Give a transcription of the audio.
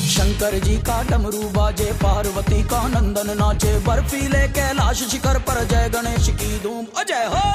शंकर जी का डमरू बाजे, पार्वती का नंदन नाचे, बर्फीले कैलाश शिखर पर जय गणेश की धूम। अजय हो।